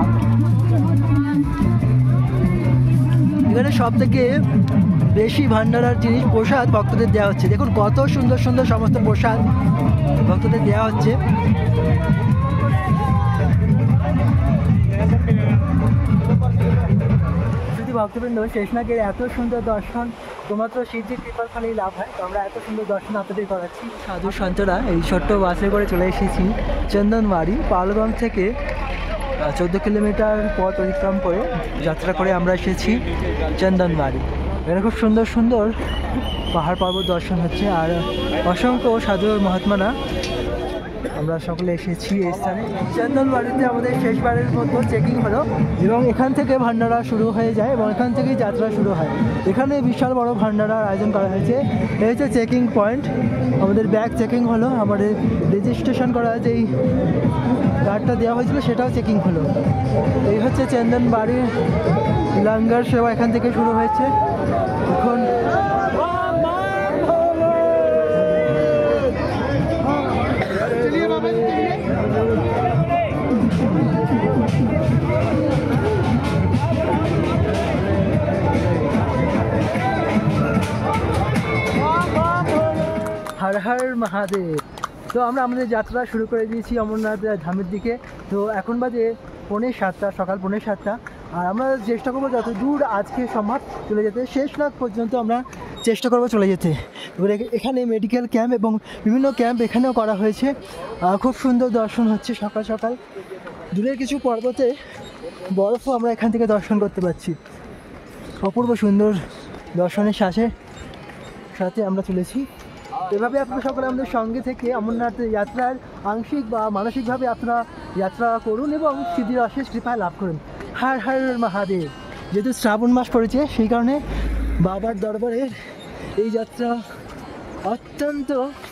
এখানে সব থেকে বেশি ভান্ডারার জিনিস প্রসাদ ভক্তদের দেওয়া হচ্ছে। দেখুন কত সুন্দর সুন্দর সমস্ত প্রসাদ ভক্তদের দেওয়া হচ্ছে। যদি ভক্তবৃন্দ শেষনাগের এত সুন্দর দর্শন তোমাত্র শিবজির কৃপার ফলেই লাভ হয়। তো আমরা এত সুন্দর দর্শন আপনাদের করাচ্ছি। সাধু সন্তরা এই ছোট্ট বাসে করে চলে এসেছি চন্দনবাড়ি। পালগঞ্জ থেকে 14 কিলোমিটার পথ অতিক্রম করে যাত্রা করে আমরা এসেছি চন্দনবাড়ি। এখানে খুব সুন্দর সুন্দর পাহাড় পর্বত দর্শন হচ্ছে আর অসংখ্য সাধু মহাত্মারা আমরা সকলে এসেছি এই স্থানে। চন্দনবাড়িতে আমাদের শেষবারের মতো চেকিং হলো এবং এখান থেকে ভান্ডারা শুরু হয়ে যায় এবং এখান থেকেই যাত্রা শুরু হয়। এখানে বিশাল বড় ভান্ডারার আয়োজন করা হয়েছে। এই হচ্ছে চেকিং পয়েন্ট। আমাদের ব্যাগ চেকিং হলো, আমাদের রেজিস্ট্রেশন করা যেই কার্ডটা দেওয়া হয়েছিল সেটাও চেকিং হলো। এই হচ্ছে চন্দনবাড়ির লঙ্গর সেবা এখান থেকে শুরু হয়েছে। এখন হর হর মহাদেব। তো আমরা আমাদের যাত্রা শুরু করে দিয়েছি অমরনাথ ধামের দিকে। তো এখন বাজে 6:45, সকাল 6:45। আর আমরা চেষ্টা করবো যত দূর আজকে সম্ভব চলে যেতে, শেষনাগ পর্যন্ত আমরা চেষ্টা করবো চলে যেতে। এবারে এখানে মেডিকেল ক্যাম্প এবং বিভিন্ন ক্যাম্প এখানেও করা হয়েছে। খুব সুন্দর দর্শন হচ্ছে সকাল সকাল। দূরের কিছু পর্বতে বরফও আমরা এখান থেকে দর্শন করতে পারছি। অপূর্ব সুন্দর দর্শনের সাথে আমরা চলেছি। এভাবে আপনারা সকলে আমাদের সঙ্গে থেকে অমরনাথ যাত্রার আংশিক বা মানসিকভাবে আপনারা যাত্রা করুন এবং সিদ্ধির অশেষ কৃপা লাভ করুন। হর হর মহাদেব। যেহেতু শ্রাবণ মাস পড়েছে সেই কারণে বাবার দরবারের এই যাত্রা অত্যন্ত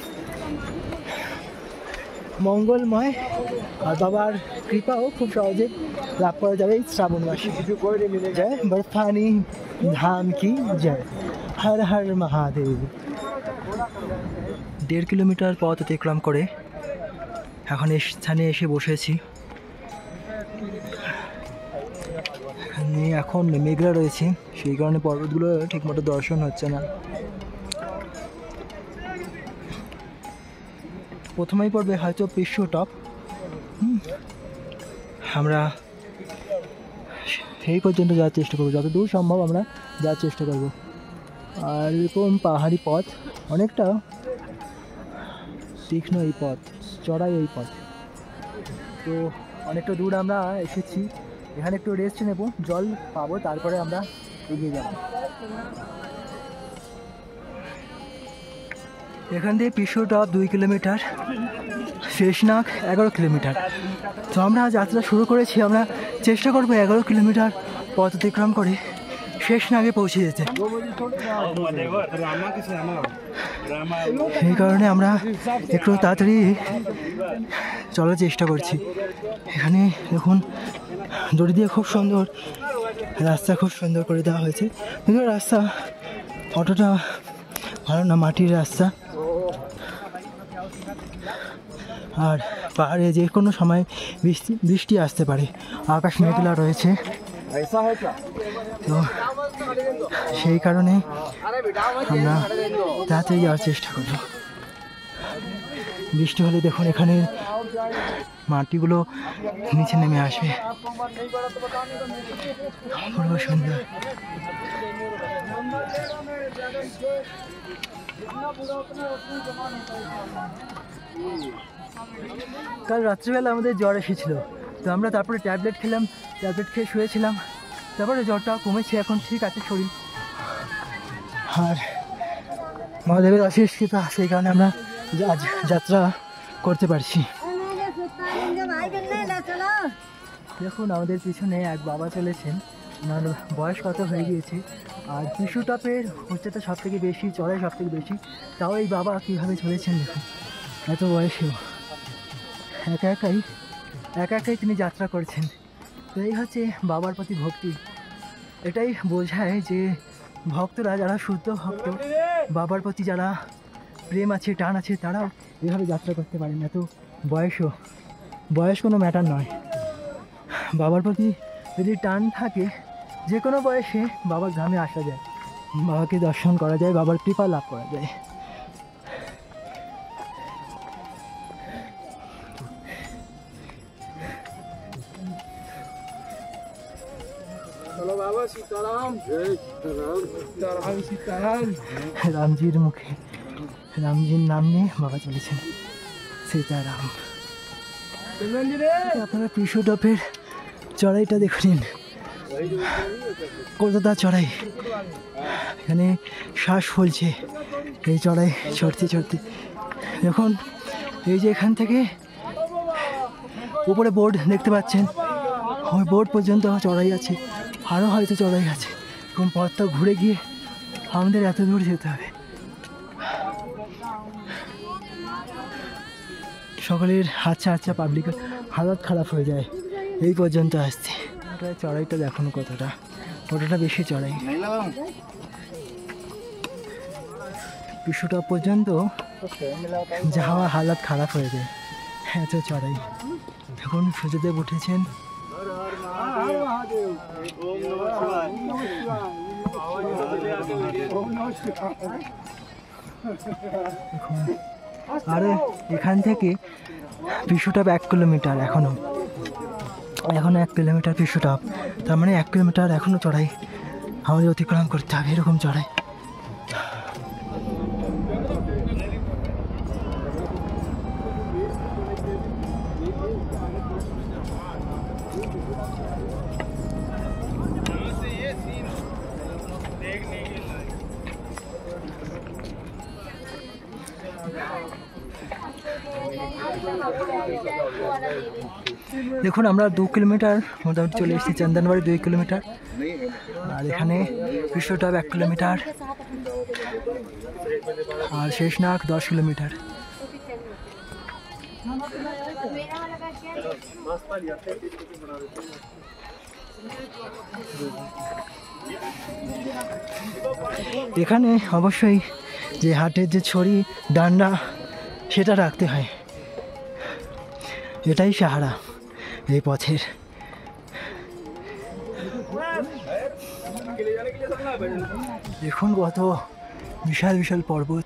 মঙ্গলময় আর বাবার কৃপাও খুব সহজে লাভ করা যাবে এই শ্রাবণ মাসে। জয় বরফানি ধাম কি জয়। হর হর মহাদেব। 1.5 কিলোমিটার পথ অতিক্রম করে এখন এই স্থানে এসে বসেছি। এখন মেঘলা রয়েছে সেই কারণে পর্বতগুলো ঠিকমতো দর্শন হচ্ছে না। প্রথমেই পড়বে হয়তো বিশ্ব টপ। আমরা সেই পর্যন্ত যাওয়ার চেষ্টা করবো, যত দূর সম্ভব আমরা যাওয়ার চেষ্টা করব। আর এরকম পাহাড়ি পথ, অনেকটা তীক্ষ্ণ এই পথ, চড়াই এই পথ। তো অনেকটা দূর আমরা এসেছি। এখানে একটু রেস্ট নেব, জল পাবো, তারপরে আমরা এগিয়ে যাব। এখান থেকে বিশ্ব টপ 2 কিলোমিটার, শেষনাগ 11 কিলোমিটার। তো আমরা যাত্রা শুরু করেছি, আমরা চেষ্টা করবো 11 কিলোমিটার পথ অতিক্রম করে শেষনাগে পৌঁছে যেতে। সেই কারণে আমরা একটু তাড়াতাড়ি চলার চেষ্টা করছি। এখানে দেখুন দড়ি দিয়ে খুব সুন্দর রাস্তা, খুব সুন্দর করে দেওয়া হয়েছে। কিন্তু রাস্তা অতটা ভালো না, মাটির রাস্তা। আর পাহাড়ে যে কোনো সময় বৃষ্টি আসতে পারে, আকাশ মেঘলা রয়েছে। তো সেই কারণে আমরা তাড়াতাড়ি যাওয়ার চেষ্টা করব। বৃষ্টি হলে দেখুন এখানে মাটিগুলো নিচে নেমে আসবে, অপূর্ব সুন্দর। কাল রাত্রিবেলা আমাদের জ্বর এসেছিল, তো আমরা তারপরে ট্যাবলেট খেলাম, ট্যাবলেট খেয়ে শুয়েছিলাম, তারপরে জ্বরটা কমেছে, এখন ঠিক আছে শরীর। আর মহাদেবের অশেষ কৃপা, সেই কারণে আমরা আজ যাত্রা করতে পারছি। দেখুন আমাদের পিছনে এক বাবা চলেছেন, ওনার বয়স কত হয়ে গিয়েছে, আর শিশুটপের উচ্চতা সব থেকে বেশি, চড়াই সব থেকে বেশি, তাও এই বাবা কীভাবে চলেছেন দেখুন, এত বয়সেও একা একাই তিনি যাত্রা করছেন। তো এই হচ্ছে বাবার প্রতি ভক্তি। এটাই বোঝায় যে ভক্তরা যারা শুদ্ধ ভক্ত, বাবার প্রতি যারা প্রেম আছে, টান আছে, তারাও এভাবে যাত্রা করতে পারেন। এত বয়স কোনো ম্যাটার নয়। বাবার প্রতি যদি টান থাকে যে কোনো বয়সে বাবার ধামে আসা যায়, বাবাকে দর্শন করা যায়, বাবার কৃপা লাভ করা যায়। রামজির মুখে রামজির নাম নিয়ে বাবা চলেছেন, সীতারাম। আপনারা পিছু টপের চড়াইটা দেখে নিন, কলকাতা চড়াই। এখানে শ্বাস ফলছে এই চড়াই চড়তে চড়তে। দেখুন এই যে এখান থেকে উপরে বোর্ড দেখতে পাচ্ছেন, ওই বোর্ড পর্যন্ত চড়াই আছে, আরও হয়তো চড়াই আছে। এবং পথটা ঘুরে গিয়ে আমাদের এত দূর যেতে হবে। সকলের আচ্ছা পাবলিকের হালত খারাপ হয়ে যায় এই পর্যন্ত আসছে। চড়াইটা দেখুন কতটা বেশি চড়াই। পিছুটা পর্যন্ত যাওয়া হালত খারাপ হয়ে যায়, এত চড়াই। এখন সূর্যদেব উঠেছেন। আরে এখান থেকে পিছুটা 1 কিলোমিটার, এখনো 1 কিলোমিটার পিছুটা, তার মানে 1 কিলোমিটার এখনো চড়াই আমাদের অতিক্রম করতে হবে, এরকম চড়াই। দেখুন আমরা 2 কিলোমিটার মোটামুটি চলে এসেছি, চন্দনবাড়ি 2 কিলোমিটার, আর এখানে কৃষ্ণটপ 1 কিলোমিটার, আর শেষনাগ 10 কিলোমিটার। এখানে অবশ্যই যে হাটের যে ছড়ি ডান্ডা সেটা রাখতে হয়, এটাই সাহারা এই পথের। দেখুন কত বিশাল বিশাল পর্বত।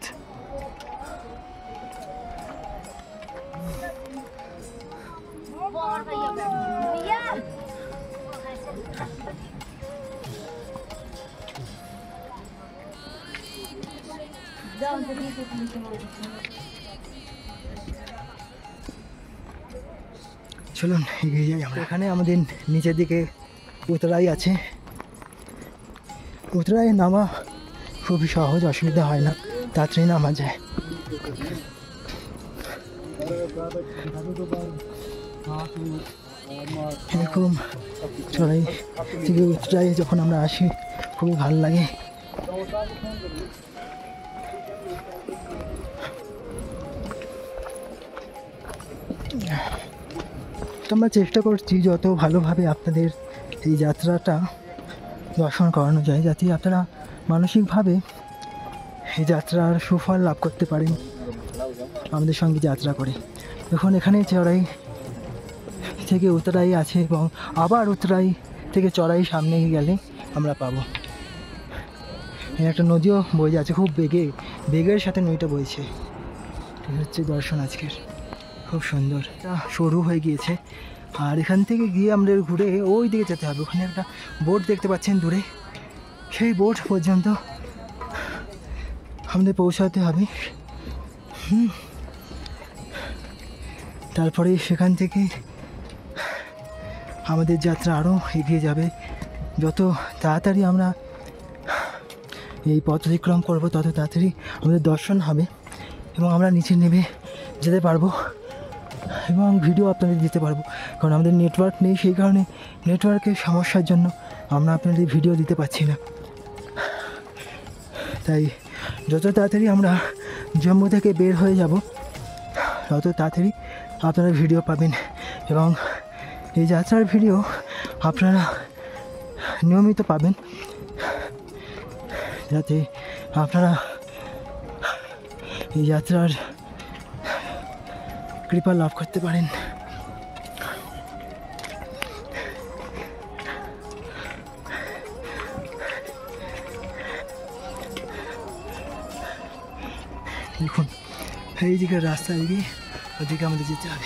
চলুন এগিয়ে যাই আমরা। এখানে আমাদের নিচের দিকে উতরাই আছে, উতরাই নামা খুবই সহজ, অসুবিধা হয় না, তাড়াতাড়ি নামা যায়। এরকম চড়াই থেকে উতরাই যখন আমরা আসি খুবই ভালো লাগে। আমরা চেষ্টা করছি যত ভালোভাবে আপনাদের এই যাত্রাটা দর্শন করানো যায়, যাতে আপনারা মানসিকভাবে এই যাত্রার সুফল লাভ করতে পারেন আমাদের সঙ্গে যাত্রা করে। এখন এখানে চড়াই থেকে উতরাই আছে, এবং আবার উতরাই থেকে চড়াই সামনে গেলে আমরা পাবো। একটা নদীও বয়ে যাচ্ছে, খুব বেগের সাথে নদীটা বইছে। এই হচ্ছে দর্শন আজকের, খুব সুন্দর। এটা সরু হয়ে গিয়েছে, আর এখান থেকে গিয়ে আমাদের ঘুরে ওই দিকে যেতে হবে। ওখানে একটা বোট দেখতে পাচ্ছেন দূরে, সেই বোট পর্যন্ত আমাদের পৌঁছাতে হবে। তারপরে সেখান থেকে আমাদের যাত্রা আরও এগিয়ে যাবে। যত তাড়াতাড়ি আমরা এই পথ অতিক্রম করবো তত তাড়াতাড়ি আমাদের দর্শন হবে, এবং আমরা নিচে নেমে যেতে পারবো এবং ভিডিও আপনাদের দিতে পারবো। কারণ আমাদের নেটওয়ার্ক নেই, সেই কারণে নেটওয়ার্কের সমস্যার জন্য আমরা আপনাদের ভিডিও দিতে পারছি না। তাই যত তাড়াতাড়ি আমরা জম্মু থেকে বের হয়ে যাব তত তাড়াতাড়ি আপনারা ভিডিও পাবেন, এবং এই যাত্রার ভিডিও আপনারা নিয়মিত পাবেন, যাতে আপনারা এই যাত্রার কৃপা লাভ করতে পারেন। দেখুন এই দিকে রাস্তা, এদিকে ওদিকে আমাদের যেতে হবে।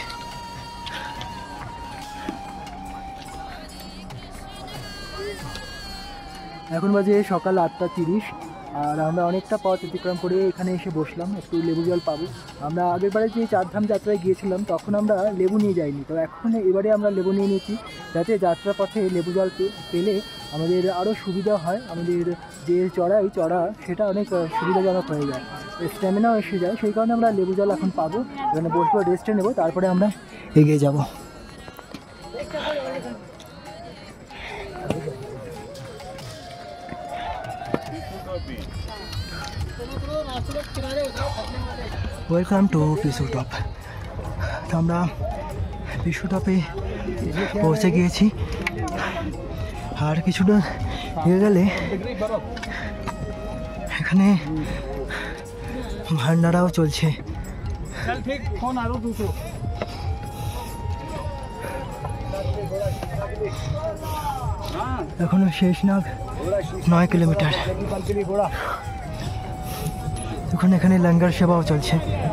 এখন বাজে সকাল 8:30 আর আমরা অনেকটা পথ অতিক্রম করে এখানে এসে বসলাম, একটু লেবু জল পাবো। আমরা আগেরবারে যে চারধাম যাত্রায় গিয়েছিলাম তখন আমরা লেবু নিয়ে যাইনি, তো এখন এবারে আমরা লেবু নিয়ে নিয়েছি, যাতে যাত্রা পথে লেবু জল পেলে আমাদের আরও সুবিধা হয়, আমাদের যে চড়া সেটা অনেক সুবিধাজনক হয়ে যায়, স্ট্যামিনাও এসে যায়। সেই কারণে আমরা লেবু জল এখন পাবো, এখানে বসবো, রেস্টে নেবো, তারপরে আমরা এগিয়ে যাব। Welcome to Pisu top. আমরা পিসু টপে পৌঁছে গিয়েছি, আর কিছুটা এগিয়ে গেলে এখানে ভান্ডারাও চলছে। এখনো শেষনাগ 9 কিলোমিটার। এখন এখানে লঙ্গর সেবাও চলছে।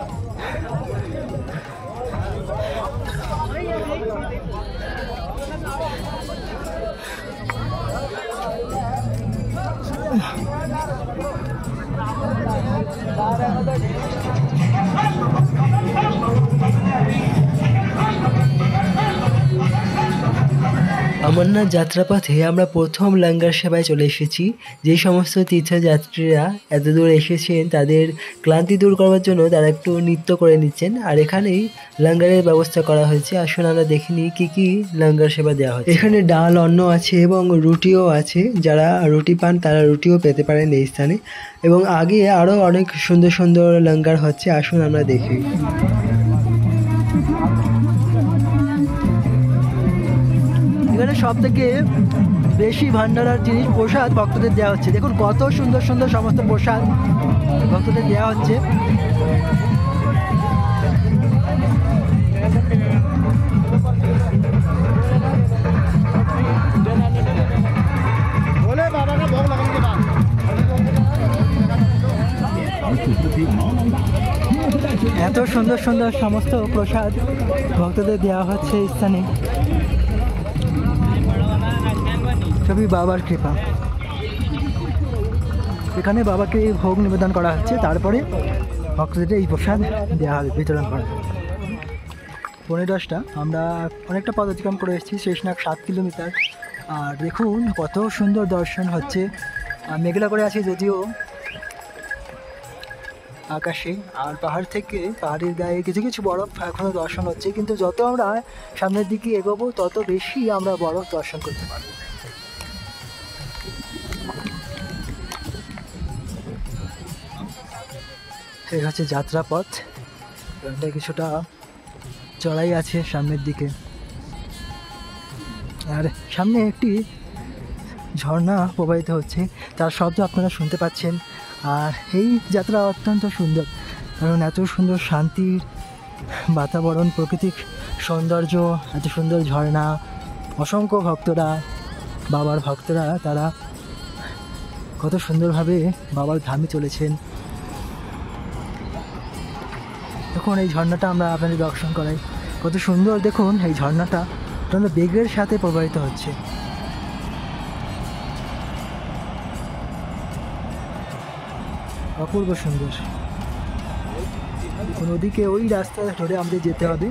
অমরনাথ যাত্রাপথে আমরা প্রথম লঙ্গর সেবায় চলে এসেছি। যে সমস্ত তীর্থযাত্রীরা এত দূর এসেছেন তাদের ক্লান্তি দূর করার জন্য তারা একটু নৃত্য করে নিচ্ছেন, আর এখানেই লঙ্গরের ব্যবস্থা করা হয়েছে। আসুন আমরা দেখিনি কি কি লঙ্গর সেবা দেওয়া হচ্ছে। এখানে ডাল, অন্ন আছে এবং রুটিও আছে, যারা রুটি পান তারা রুটিও পেতে পারেন এই স্থানে, এবং আগে আরও অনেক সুন্দর সুন্দর লঙ্গর হচ্ছে। আসুন আমরা দেখি। এখানে সব থেকে বেশি ভান্ডারার জিনিস প্রসাদ ভক্তদের দেওয়া হচ্ছে। দেখুন কত সুন্দর সুন্দর সমস্ত প্রসাদ ভক্তদের দেওয়া হচ্ছে। এত সুন্দর সুন্দর সমস্ত প্রসাদ ভক্তদের দেওয়া হচ্ছে এই স্থানে, সবই বাবার কৃপা। এখানে বাবাকে ভোগ নিবেদন করা হচ্ছে, তারপরে ভক্তদের এই প্রসাদ দেওয়া হবে, বিতরণ করা হবে। 10:30 আমরা অনেকটা পথ অতিক্রম করে এসেছি, শেষনাগ 7 কিলোমিটার। আর দেখুন কত সুন্দর দর্শন হচ্ছে। মেঘলা করে আছে যদিও আকাশে, আর পাহাড় থেকে পাহাড়ের গায়ে কিছু কিছু বরফ এখনও দর্শন হচ্ছে, কিন্তু যত আমরা সামনের দিকে এগোবো তত বেশি আমরা বরফ দর্শন করতে পারবো। এই হচ্ছে যাত্রাপথ, কিছুটা চড়াই আছে সামনের দিকে, আর সামনে একটি ঝর্ণা প্রবাহিত হচ্ছে, তার শব্দ আপনারা শুনতে পাচ্ছেন। আর এই যাত্রা অত্যন্ত সুন্দর, কারণ এত সুন্দর শান্তির বাতাবরণ, প্রাকৃতিক সৌন্দর্য, এত সুন্দর ঝর্ণা, অসংখ্য ভক্তরা, বাবার ভক্তরা, তারা কত সুন্দরভাবে বাবার ধামে চলেছেন। দেখুন এই ঝর্ণাটা আমরা আপনাদের দর্শন করাই, কত সুন্দর। দেখুন এই ঝর্ণাটা অত্যন্ত বেগের সাথে প্রবাহিত হচ্ছে। অপূর্ব সুন্দর। দেখুন ওদিকে ওই রাস্তা ধরে আমাদের যেতে হবে।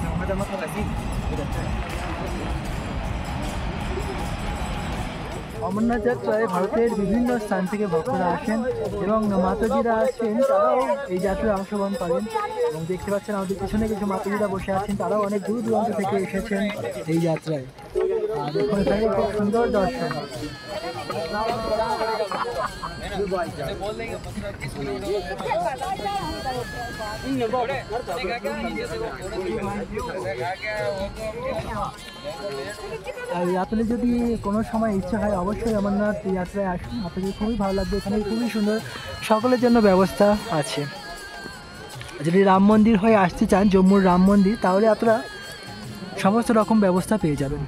অমরনাথ যাত্রায় ভারতের বিভিন্ন স্থান থেকে ভক্তরা আসেন এবং মাতাজিরা আছেন, তারাও এই যাত্রায় অংশগ্রহণ করেন। এবং দেখতে পাচ্ছেন আমাদের পিছনে কিছু মাতাজিরা বসে আছেন, তারাও অনেক দূর দূরান্ত থেকে এসেছেন এই যাত্রায়। আর দেখুন এখানে খুব সুন্দর দর্শন। আপনাদের যদি কোনো সময় ইচ্ছা হয় অবশ্যই অমরনাথ যাত্রায় আসুন, আপনাদের খুবই ভালো লাগবে। এখানে খুবই সুন্দর সকলের জন্য ব্যবস্থা আছে। যদি রাম মন্দির হয়ে আসতে চান, জম্মুর রাম মন্দির, তাহলে আপনারা সমস্ত রকম ব্যবস্থা পেয়ে যাবেন।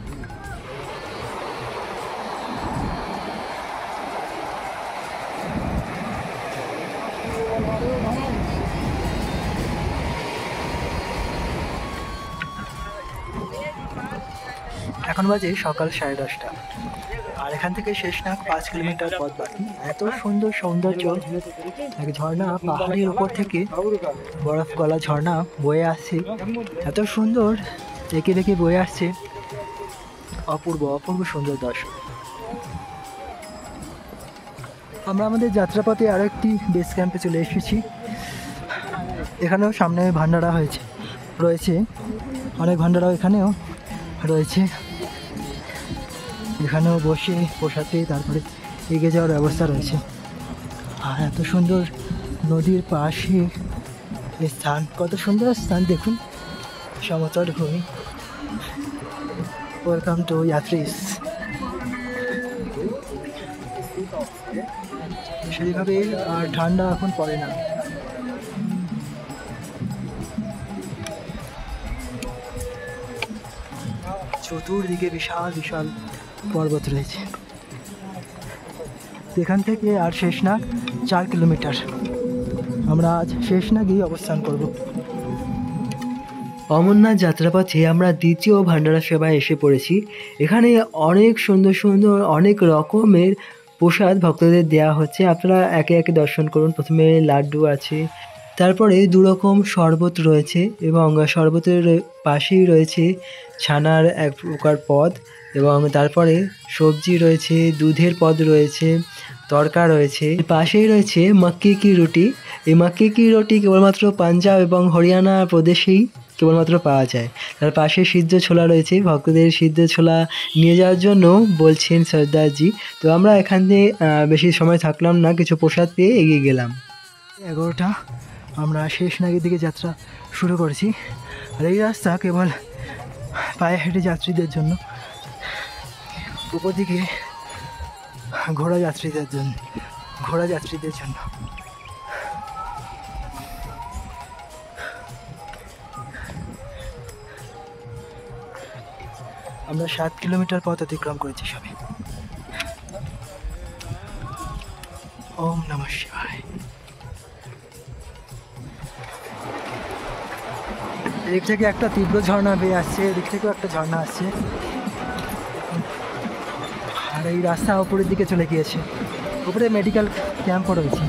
এখন বাজে সকাল 10:30। আর এখান থেকে শেষনাগ 5 কিলোমিটার পথ বাকি। এত সুন্দর সৌন্দর্য, এক ঝর্ণা পাহাড়ের উপর থেকে বরফ গলা ঝর্ণা বয়ে আসছে, এত সুন্দর এঁকে বেঁকে বয়ে আসছে, অপূর্ব অপূর্ব সুন্দর দর্শন। আমরা আমাদের যাত্রাপথে আরও একটি বেস ক্যাম্পে চলে এসেছি। এখানেও সামনে ভান্ডারা রয়েছে, অনেক ভান্ডারাও এখানেও রয়েছে। এখানেও বসে প্রসাদ পেয়ে তারপরে এগিয়ে যাওয়ার ব্যবস্থা রয়েছে। আর এত সুন্দর নদীর পাশে এই স্থান, কত সুন্দর স্থান দেখুন, সমতল ভূমি। ওয়েলকাম টু ইয়াত্রিস। সেইভাবে আর ঠান্ডা এখন পড়ে না। চতুর্দিকে বিশাল বিশাল পর্বত রয়েছে। এখান থেকে আর শেষনাগ 4 কিলোমিটার। আমরা আজ শেষনাগেই অবস্থান করব। অমরনাথ যাত্রাপথে আমরা দ্বিতীয় ভান্ডারা সেবায় এসে পড়েছি। এখানে অনেক সুন্দর সুন্দর অনেক রকমের প্রসাদ ভক্তদের দেওয়া হচ্ছে। আপনারা একে একে দর্শন করুন। প্রথমে লাড্ডু আছে, তারপরে 2 রকম শরবত রয়েছে এবং শরবতের পাশেই রয়েছে ছানার এক প্রকার পদ, এবং তারপরে সবজি রয়েছে, দুধের পদ রয়েছে, তড়কা রয়েছে, পাশেই রয়েছে মাক্কি কি রুটি। এই মাক্কি কি রুটি কেবলমাত্র পাঞ্জাব এবং হরিয়ানা প্রদেশেই কেবলমাত্র পাওয়া যায়। তার পাশে সিদ্ধ ছোলা রয়েছে, ভক্তদের সিদ্ধ ছোলা নিয়ে যাওয়ার জন্য বলছেন সর্দারজি। তো আমরা এখানে বেশি সময় থাকলাম না, কিছু প্রসাদ পেয়ে এগিয়ে গেলাম। 11টা আমরা শেষনাগের দিকে যাত্রা শুরু করেছি। আর এই রাস্তা কেবল পায়ে হেঁটে যাত্রীদের জন্য, উপর দিকে ঘোড়া যাত্রীদের জন্য। আমরা 7 কিলোমিটার পথ অতিক্রম করেছি সবে। ওম নমঃ শিবায়। এদিক থেকে একটা তীব্র ঝর্ণা বেয়ে আসছে, এদিক থেকেও একটা ঝর্ণা আসছে। আর এই রাস্তা উপরের দিকে চলে গিয়েছে, উপরে মেডিকেল ক্যাম্পও রয়েছে।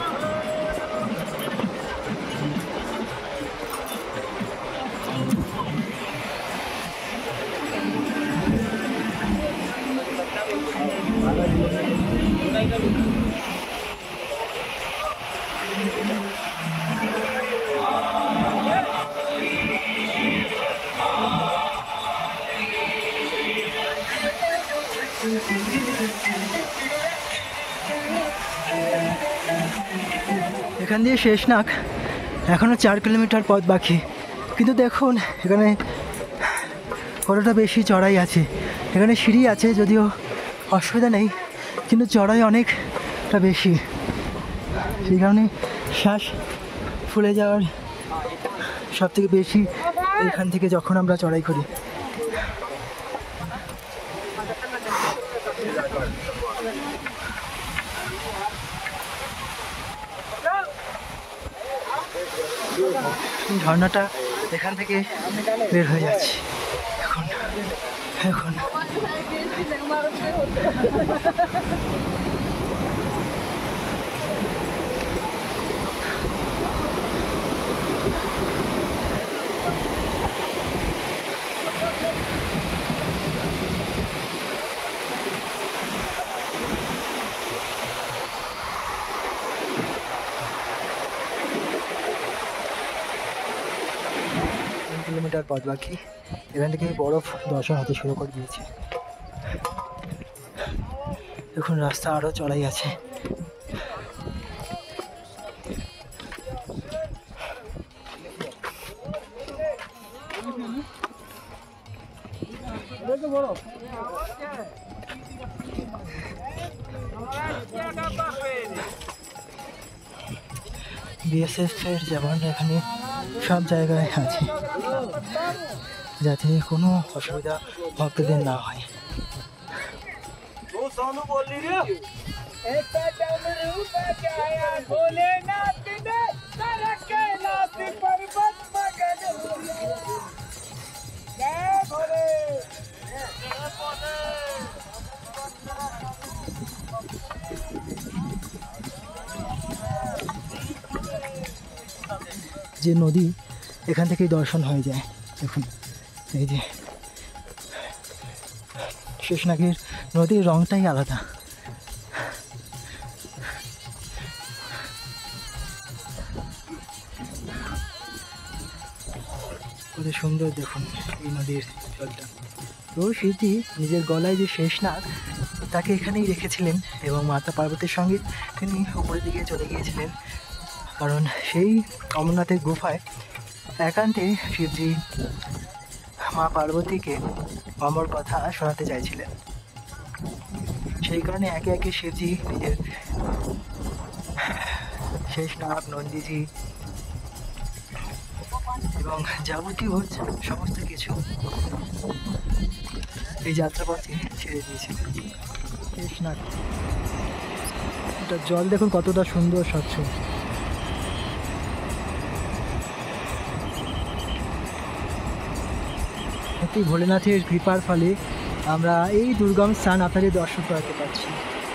এখান দিয়ে শেষনাগ এখনও 4 কিলোমিটার পথ বাকি। কিন্তু দেখুন এখানে কতটা বেশি চড়াই আছে। এখানে সিঁড়ি আছে, যদিও অসুবিধা নেই, কিন্তু চড়াই অনেকটা বেশি। সেই কারণে শ্বাস ফুলে যাওয়ার সবথেকে বেশি এখান থেকে যখন আমরা চড়াই করি। ঝর্ণাটা এখান থেকে বের হয়ে যাচ্ছে এখন। কিলোমিটার পথ বাকি। এখান থেকে বরফ দর্শন হতে শুরু করে দিয়েছে। এখন রাস্তা আরও চড়াই আছে। বিএসএফের জওয়ান এখানে সব জায়গায় আছে, যাতে কোনো অসুবিধা ভক্তদের না হয়। যে নদী, এখান থেকেই দর্শন হয়ে যায়। দেখুন এই যে শেষনাগের নদীর রঙটাই আলাদা। কত সুন্দর দেখুন এই নদীর জলটা। তো শিবজি নিজের গলায় যে শেষনাগ তাকে এখানেই রেখেছিলেন এবং মাতা পার্বতীর সঙ্গে তিনি উপরের দিকে চলে গিয়েছিলেন, কারণ সেই অমরনাথের গুফায় একান্তে শিবজি মা পার্বতীকে অমর কথা শোনাতে চাইছিলেন। সেই কারণে একে একে শিবজি নিজের শেষনাগ, নন্দীজি এবং যাবতীয় সমস্ত কিছু এই যাত্রাপথে ছেড়ে দিয়েছিলেন। শেষনাগ, এটা জল দেখুন কতটা সুন্দর স্বচ্ছ। সত্যি ভোলেনাথের কৃপার ফলে আমরা এই দুর্গম স্থান আপনাদের দর্শন করাতে পারছি।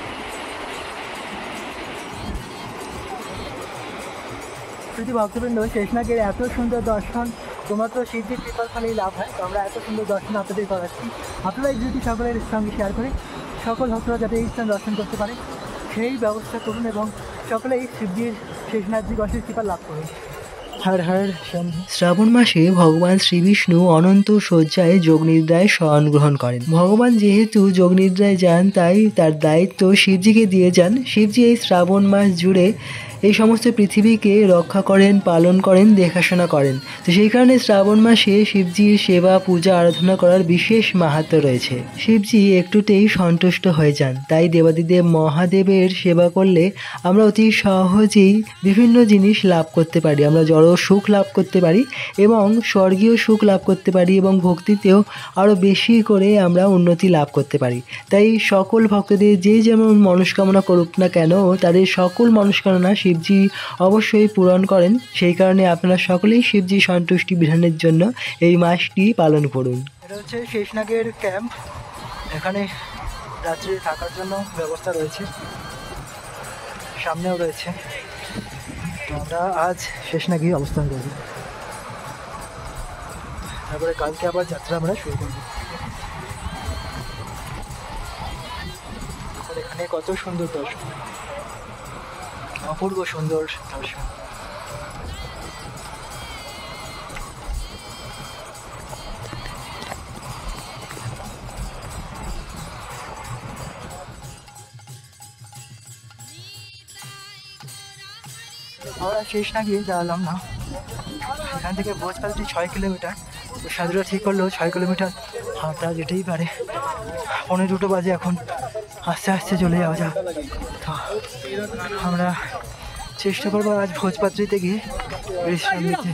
যদি ভক্তবৃন্দ, শেষনাগের এত সুন্দর দর্শন তোমাত্র শিবজির কৃপার ফলেই লাভ হয়। তো আমরা এত সুন্দর দর্শন আপনাদের করাচ্ছি। আপনারা এই ভিডিওটি সকলের সঙ্গে শেয়ার করে সকল ভক্তরা যাতে এই স্থান দর্শন করতে পারে সেই ব্যবস্থা করুন এবং সকলেই শিবজির শেষনাগজি অশেষ কৃপা লাভ করুন। হর হর শম্ভু। শ্রাবণ মাসে ভগবান শ্রীবিষ্ণু অনন্ত শয্যায় যোগনিদ্রায় শয়ন গ্রহণ করেন। ভগবান যেহেতু যোগনিদ্রায় যান, তাই তার দায়িত্ব শিবজিকে দিয়ে যান। শিবজি এই শ্রাবণ মাস জুড়ে এই সমস্ত পৃথিবীকে রক্ষা করেন, পালন করেন, দেখাশোনা করেন। তো সেই কারণে শ্রাবণ মাসে শিবজির সেবা, পূজা, আরাধনা করার বিশেষ মাহাত্ম্য রয়েছে। শিবজি একটুতেই সন্তুষ্ট হয়ে যান, তাই দেবাদিদেব মহাদেবের সেবা করলে আমরা অতি সহজেই বিভিন্ন জিনিস লাভ করতে পারি। আমরা জড় সুখ লাভ করতে পারি এবং স্বর্গীয় সুখ লাভ করতে পারি এবং ভক্তিতেও আরও বেশি করে আমরা উন্নতি লাভ করতে পারি। তাই সকল ভক্তদের যে যেমন মনস্কামনা করুক না কেন, তাদের সকল মনস্কামনা শিবজি অবশ্যই পূরণ করেন। সেই কারণে আপনারা সকলেই শিবজি সন্তুষ্টি বিধানের জন্য এই মাসটি পালন করুন। এটা হচ্ছে শেষনাগের ক্যাম্প। এখানে রাত্রে থাকার জন্য ব্যবস্থা রয়েছে, সামনেও রয়েছে। তো আমরা আজ শেষনাগে অবস্থান করব, তারপরে কালকে আবার যাত্রা আমরা শুরু করব। এখানে কত সুন্দর দর্শন, অপূর্ব সুন্দর দর্শন। আমরা শেষনাগে যাওয়ালাম না, এখান থেকে ভোজপাতি 6 কিলোমিটার। তো সাধুরা ঠিক করলেও 6 কিলোমিটার হাঁটা যেতেই পারে। 1:45 বাজে এখন, আস্তে আস্তে চলে যাওয়া যাক। তো আমরা চেষ্টা করবো আজ ভোজপাত্রিতে গিয়ে বিশ্রাম নিতে।